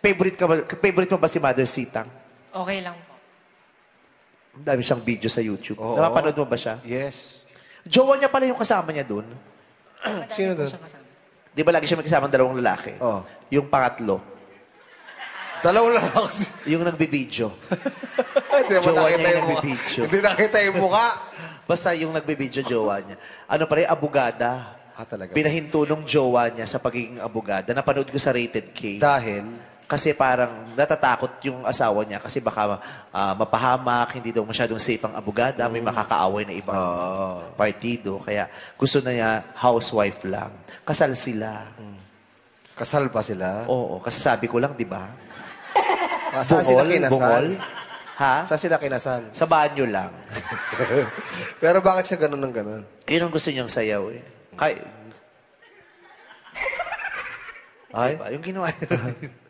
Favorite mo ba si Mother Sitang? Okay lang po. Ang dami siyang video sa YouTube. Oo. Napapanood mo ba siya? Yes. Jowa niya pala yung kasama niya dun. Madami Sino po doon? siyang kasama. Di ba lagi siya may kasamang dalawang lalaki? Oo. Yung pangatlo. Dalawang lang ako. Yung nagbibideo. Hindi naman Jowa nakita niya yung yung mukha. nagbibideo. Hindi nakita yung mukha. Basta yung nagbibideo, jowa niya. Ano pa rin, abogada. Talaga. Pinahinto nung jowa niya sa pagiging abogada. Napanood ko sa Rated K. Dahil? Kasi parang natatakot yung asawa niya kasi baka mapahamak, hindi daw masyadong safe ang abogada, may makakaaway na ibang partido. Kaya gusto na niya housewife lang. Kasal sila. Kasal pa sila? Oo, kasi sabi ko lang, di ba? Saan sila kinasal? Bungol. Ha? Saan sila kinasal? Sa banyo lang. Pero bakit siya ganun ng ganun? Yun ang gusto niyang sayaw eh. Ay, Ay? diba? Yung ginawa